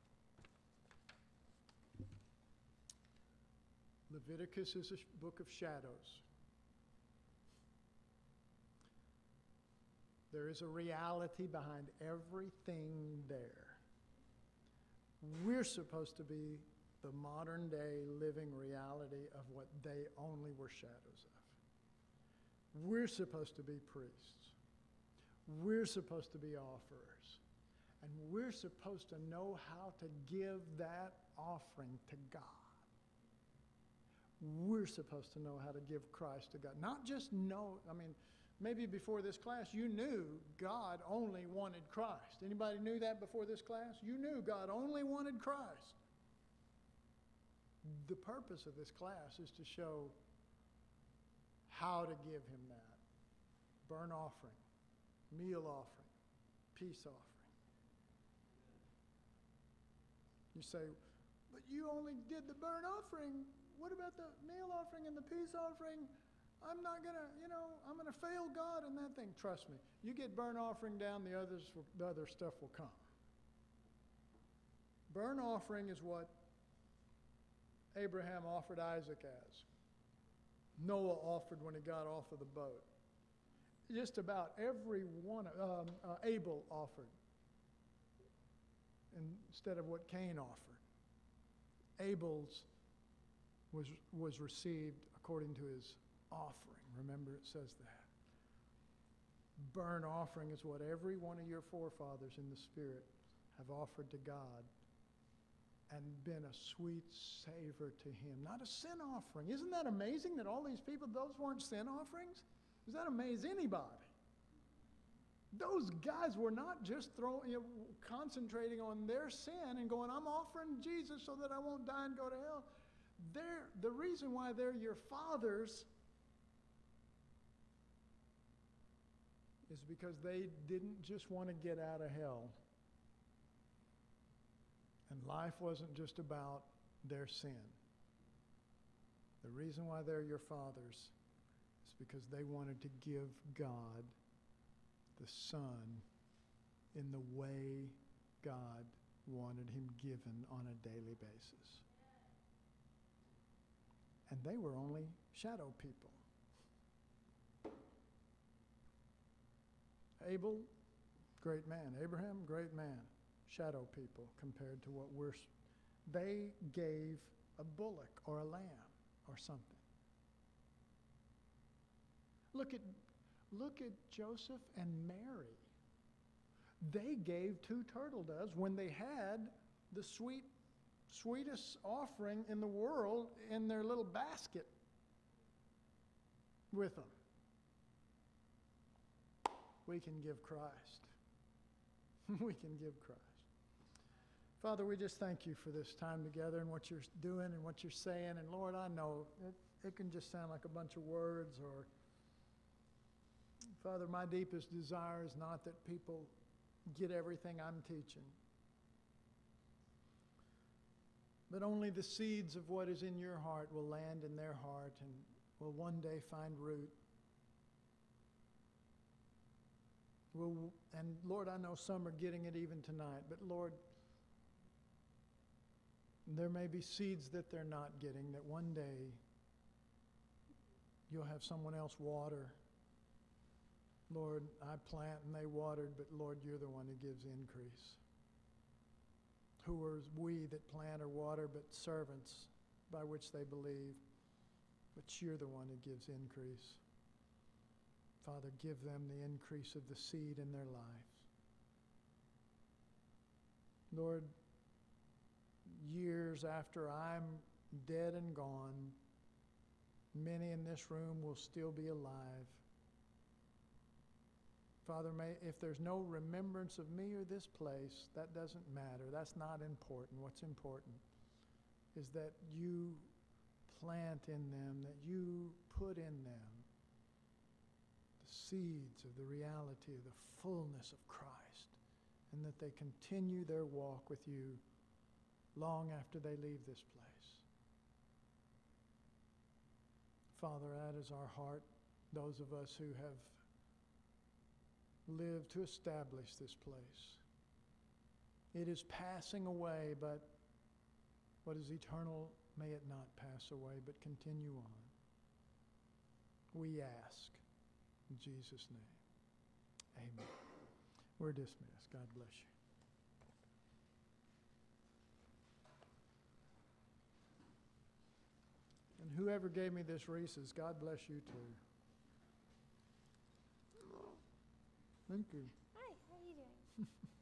Leviticus is a book of shadows. There is a reality behind everything there. We're supposed to be the modern day living reality of what they only were shadows of. We're supposed to be priests. We're supposed to be offerers. And we're supposed to know how to give that offering to God. We're supposed to know how to give Christ to God. Not just know, maybe before this class you knew God only wanted Christ. Anybody knew that before this class? You knew God only wanted Christ. The purpose of this class is to show how to give him that. Burnt offering, meal offering, peace offering. You say, but you only did the burnt offering. What about the meal offering and the peace offering? I'm not going to, I'm going to fail God in that thing. Trust me. You get burnt offering down, the other stuff will come. Burnt offering is what Abraham offered Isaac as. Noah offered when he got off of the boat. Just about every one, Abel offered instead of what Cain offered. Abel's was received according to his offering. Remember, it says that. Burnt offering is what every one of your forefathers in the Spirit have offered to God and been a sweet savor to him. Not a sin offering. Isn't that amazing that all these people, those weren't sin offerings? Does that amaze anybody? Those guys were not just concentrating on their sin and going, I'm offering Jesus so that I won't die and go to hell. The reason why they're your fathers is because they didn't just want to get out of hell. And life wasn't just about their sin. The reason why they're your fathers is because they wanted to give God the Son in the way God wanted him given on a daily basis. And they were only shadow people. Abel, great man. Abraham, great man. Shadow people compared to what they gave a bullock or a lamb or something. Look at Joseph and Mary. They gave 2 turtle doves when they had the sweetest offering in the world in their little basket with them. We can give Christ. We can give Christ. Father, we just thank you for this time together and what you're doing and what you're saying. And Lord, I know it can just sound like a bunch of words, or Father, my deepest desire is not that people get everything I'm teaching, but only the seeds of what is in your heart will land in their heart and will one day find root. And Lord, I know some are getting it even tonight, but Lord, there may be seeds that they're not getting, that one day you'll have someone else water. Lord, I plant and they watered, but Lord, you're the one who gives increase. Who are we that plant or water, but servants by which they believe, but you're the one who gives increase. Father, give them the increase of the seed in their lives. Lord, years after I'm dead and gone, many in this room will still be alive. Father, if there's no remembrance of me or this place, that doesn't matter. That's not important. What's important is that you plant in them, that you put in them the seeds of the reality of the fullness of Christ, and that they continue their walk with you long after they leave this place. Father, that is our heart, those of us who have lived to establish this place. It is passing away, but what is eternal, may it not pass away, but continue on. We ask in Jesus' name. Amen. We're dismissed. God bless you. And whoever gave me this Reese's, God bless you too. Thank you. Hi, how are you doing?